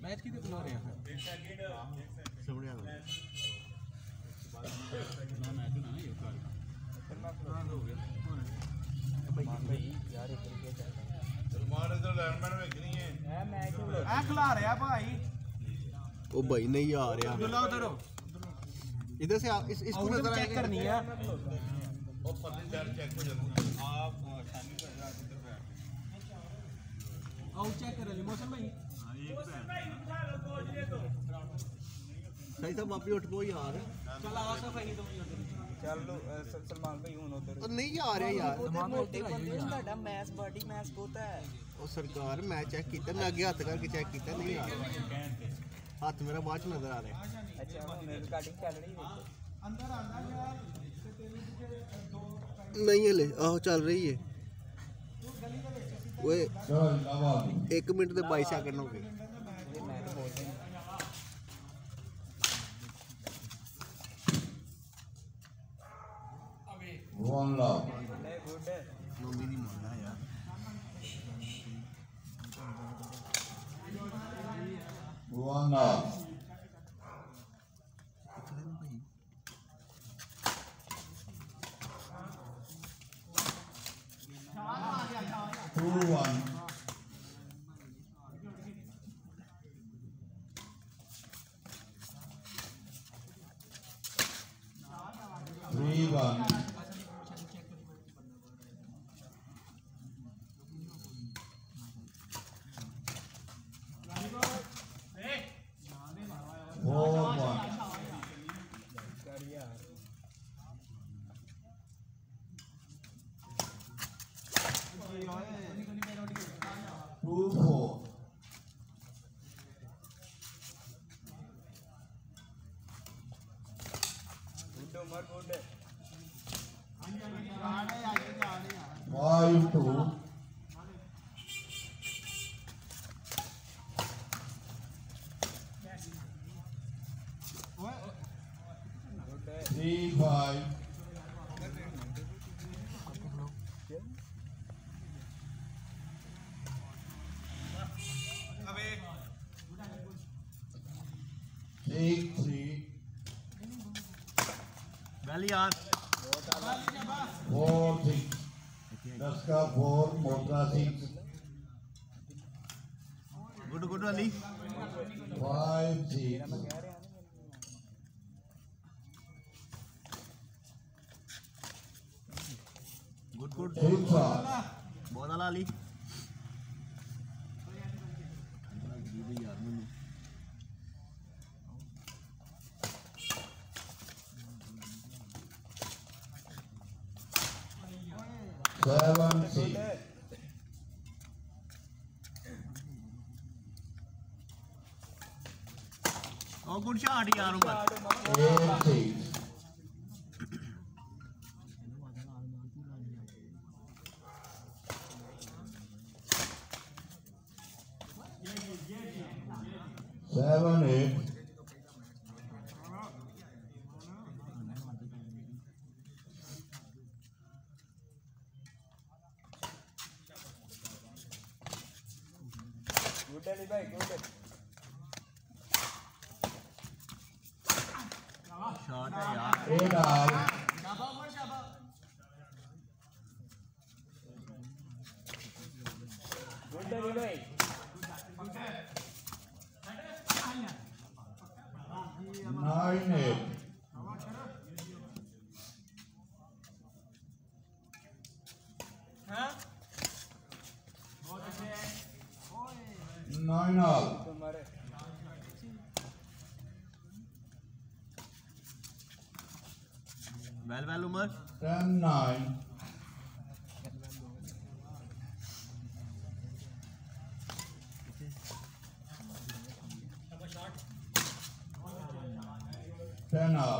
Match कितने बुला रहे हैं समझ आ गया ना मैच ना ये कर हो गया भाई यार एक करके सलमान इधर लाइनमैन में नहीं है मैच ए खिला रहा भाई ओ भाई नहीं आ रहा बुला उधर इधर से इसको नजर चेक करनी है और फर्स्ट चार चेक हो जाती आप शामी पर इधर बैठ आउट चेक कर मौसम भाई सही सब वापी उठ पो यार चल आ सफाई दो चल सलमान भाई हूं उधर और नहीं आ रहा यार मोटे बंदे ਤੁਹਾਡਾ ਮੈਚ ਬਾਡੀ ਮੈਚ ਬਹੁਤ ਹੈ ਉਹ ਸਰਕਾਰ ਮੈਂ ਚੈੱਕ ਕੀਤਾ ਮੈਂ ਅੱਗੇ ਹੱਥ ਕਰਕੇ ਚੈੱਕ ਕੀਤਾ ਨਹੀਂ ਆ ਰਿਹਾ ਹੱਥ ਮੇਰਾ ਬਾਅਦ ਚ ਨਜ਼ਰ ਆ ਰਿਹਾ ਅੱਛਾ ਹੁਣ ਰਿਕਾਰਡਿੰਗ ਚੱਲ ਰਹੀ ਹੈ ਅੰਦਰ ਆਂਦਾ ਯਾਰ नहीं हले आहो चल रही है ओए 1 मिनट ਤੇ 22 सेकंड हो गए वन लव गुड नोमी नहीं मानना यार one love two one three one four one two four five two three five six three well यार फोर सिक्स 10 का 4 मोटा 6 good good Ali 5 6 good good 6 बहुत आला अली यार मैंने 7 6 ओ गुड शॉट यार उमर 8 6 7 8 गुड अली भाई गुड शॉट है यार 8 all शाबाश उमर शाबाश गुड अली भाई 9 8 हां 9 all तुम्हारे well well Umar 10 9 10 all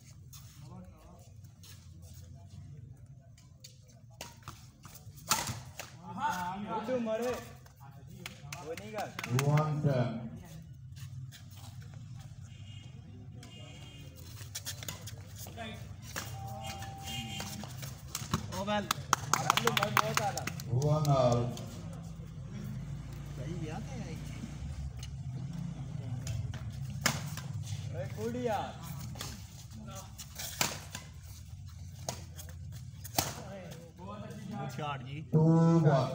good तुम्हारे वो नहीं गा 1 10 ओ वेल रामलू मैं बहुत आला 1 all सही गया था गुड़िया शॉट जी 2-1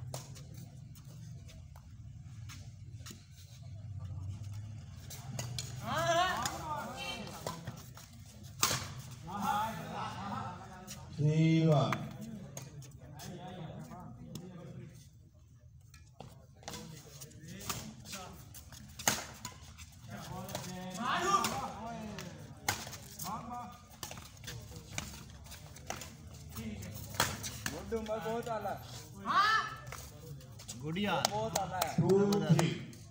3-1 गुड्डू मैं बहुत आला गुड यार बहुत आला है 2-3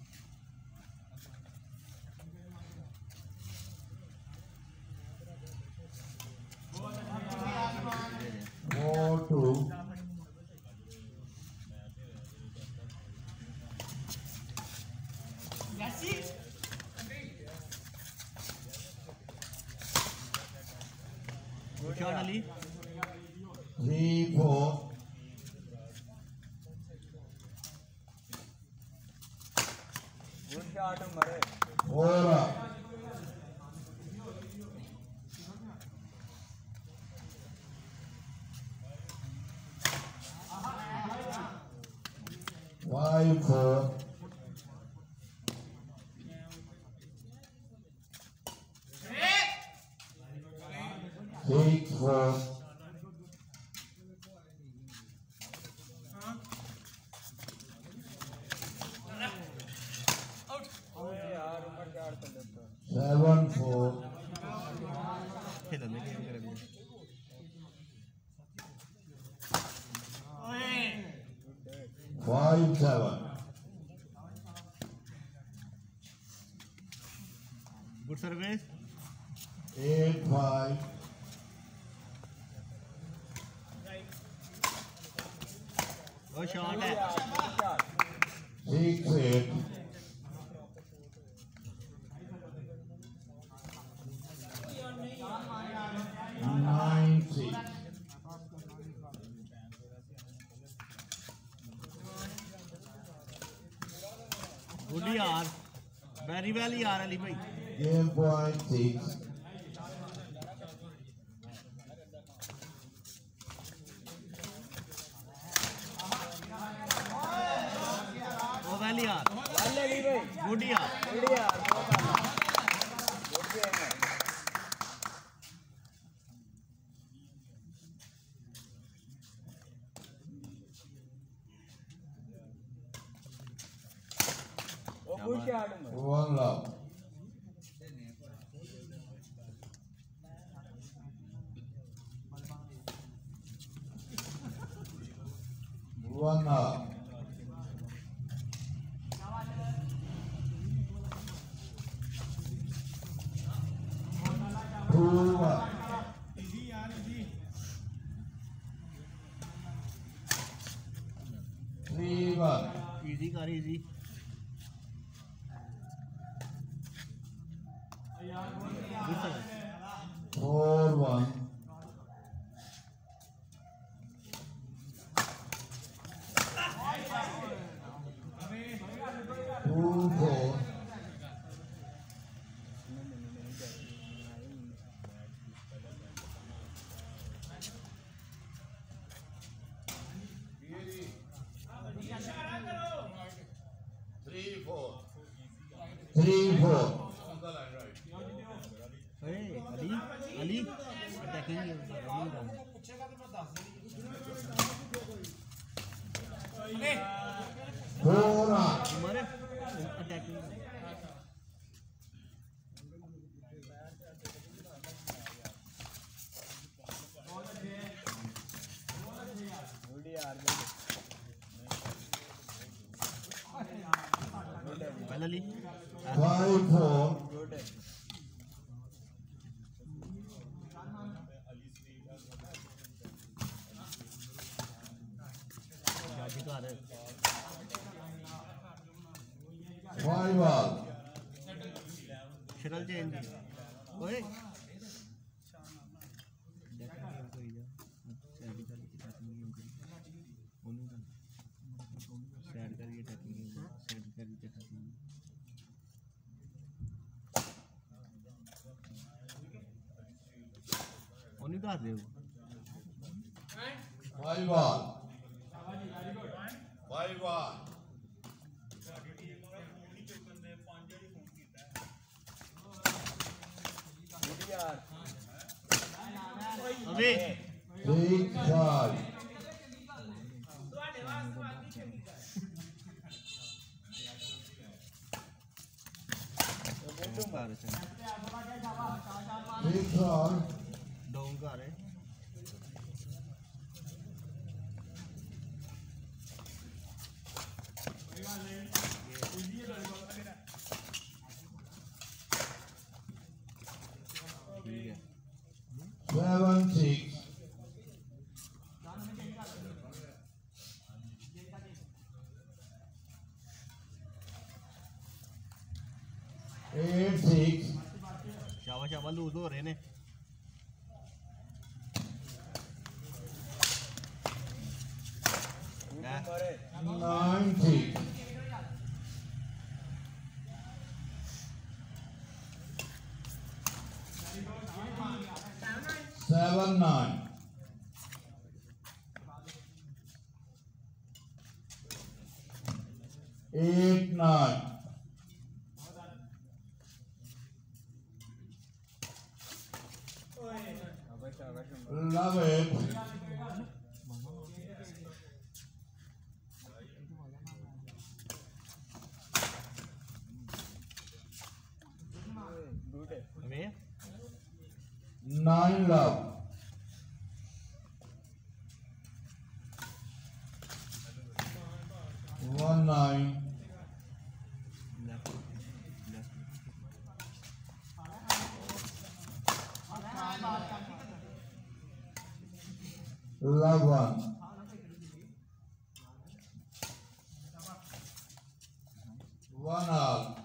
4-2 good shot Ali 3-4 good shot मरे 4-up 5-4 6-4 यार ऊपर चार कर लेता 7-4 खेल ले गेम कर भी 5-7 गुड सर्विस 8-5 ओ शॉट है गुड शॉट 6-8 9-6 गुड यार वेरी वेल यार अली भाई Game point 6 ओ वेल यार वाले अली भाई गुड यार गुड़िया बहुत आला गुड गेम है ओ गुड शॉट मरे 1 love 1 up 2-1 3-1 इजी कर इजी गुड सर्विस 4-1 2-4 3-4 ए अली अली अटैकिंग नहीं करना 4-up उमर अटैकिंग गुड यार वेल अली 5-4 गुड जज कर 5 all शटल चेंज ओए कर दे 5 all. 5 all. अबे 6 5. Six all. डाउन कर रहे ठीक है 7 6. 8 6. शाबाश शाबाश लूज हो रहे ने 9 6. 7 9. 8 9. 11. अबे 9 love. 1 9. Love 1. 1 all.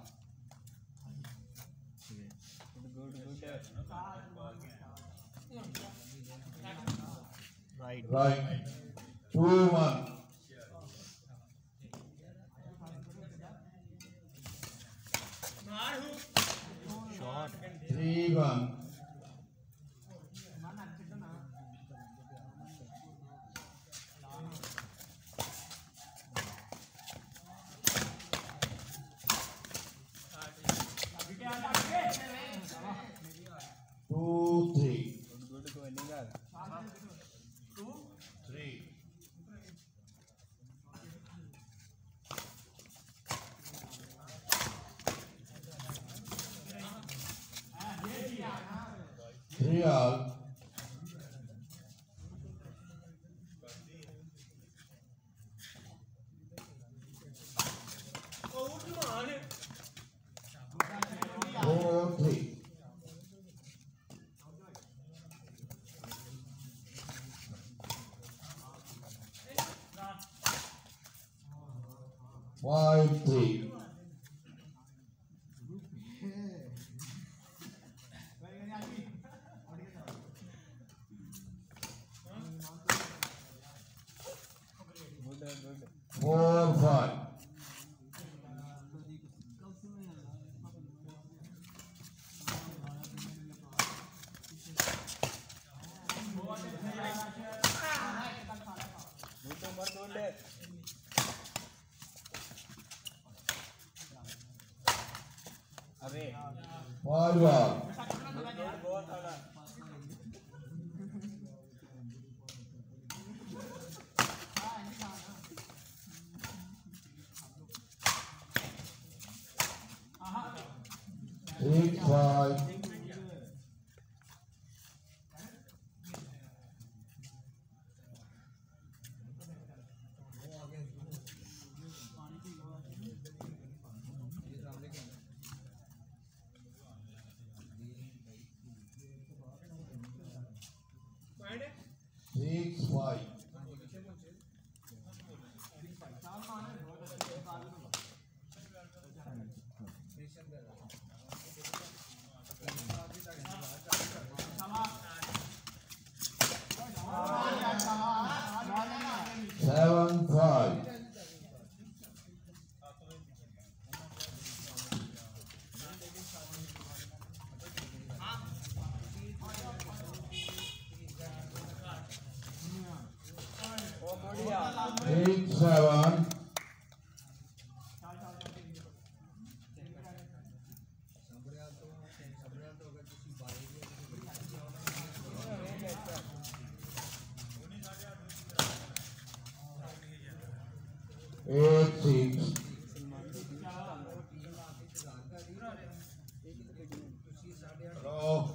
Right Right. 2 1. Shot 3 1. 2 3. 3. 3 all. 4 3. 5 3. 4 5. 5 all. 8 5. 6 5. 8 7. Eight, 6. Draw.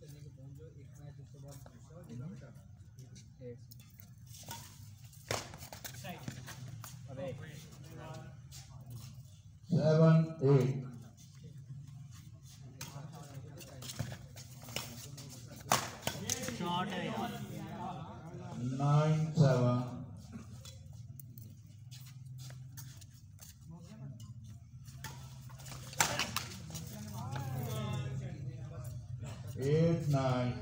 7, 8. 9, 7. 8, 9.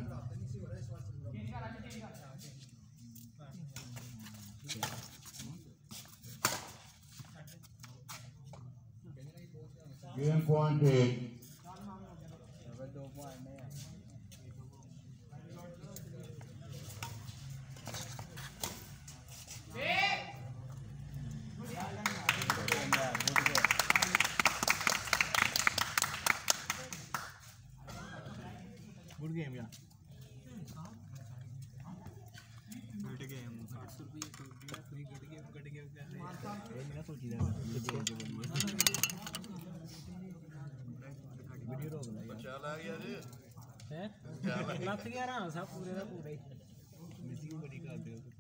Game point 8. Good game यार गुड गेम मेरा सोची था वीडियो रोक ला यार चल आ गया जी हैं लत गया रहा सब पूरे का पूरा ही मिसी को बड़ी कर दे